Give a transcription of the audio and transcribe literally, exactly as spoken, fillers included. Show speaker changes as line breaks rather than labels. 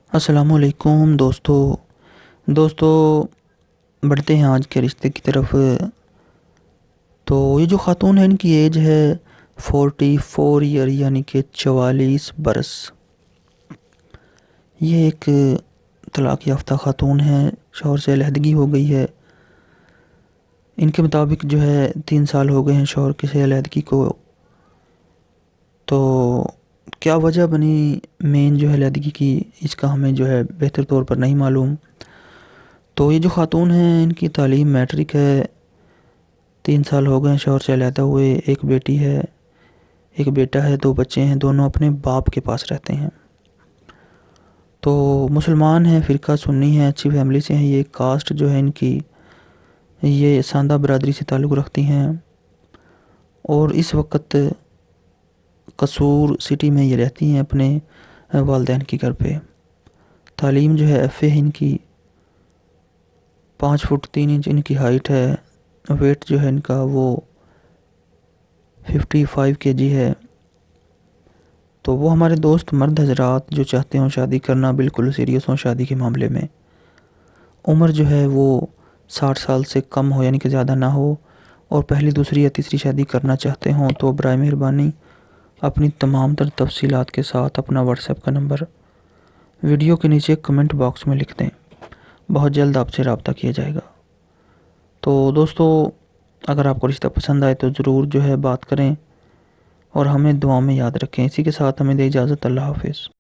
السلام علیکم دوستو دوستو بڑھتے ہیں آج کے رشتے کی طرف۔ تو یہ جو خاتون ہے ان کی ایج ہے فورٹی فور ایئر یعنی کہ چوالیس برس۔ یہ ایک طلاق یافتہ خاتون ہے، شوہر سے علیحدگی ہو گئی ہے۔ ان کے مطابق جو ہے تین سال ہو گئے ہیں شوہر کے سے علیحدگی کو۔ تو کیا وجہ بنی مین جو ہے علیحدگی کی، اس کا ہمیں جو ہے بہتر طور پر نہیں معلوم۔ تو یہ جو خاتون ہیں ان کی تعلیم میٹرک ہے، تین سال ہو گئے ہیں شوہر سے علیحدہ ہوئے، ایک بیٹی ہے ایک بیٹا ہے، دو بچے ہیں، دونوں اپنے باپ کے پاس رہتے ہیں۔ تو مسلمان ہیں، فرقہ سنی ہیں، اچھی فیملی سے ہیں۔ یہ کاسٹ جو ہے ان کی یہ ساندہ برادری سے تعلق رکھتی ہیں، اور اس وقت قصور سٹی میں یہ رہتی ہیں اپنے والدین کی گھر پہ۔ تعلیم جو ہے ایف اے ان کی، پانچ فٹ تین انچ ان کی ہائٹ ہے، ویٹ جو ہے ان کا وہ ففٹی فائیو کے جی ہے۔ تو وہ ہمارے دوست مرد حضرات جو چاہتے ہوں شادی کرنا، بالکل سیریس ہوں شادی کے معاملے میں، عمر جو ہے وہ ساٹھ سال سے کم ہو یعنی کہ زیادہ نہ ہو، اور پہلی دوسری یا تیسری شادی کرنا چاہتے ہوں تو برائے مہربانی اپنی تمام تر تفصیلات کے ساتھ اپنا واٹس ایپ کا نمبر ویڈیو کے نیچے کمنٹ باکس میں لکھ دیں، بہت جلد آپ سے رابطہ کیا جائے گا۔ تو دوستو اگر آپ کو رشتہ پسند آئے تو ضرور جو ہے بات کریں، اور ہمیں دعا میں یاد رکھیں۔ اسی کے ساتھ ہمیں دے اجازت، اللہ حافظ۔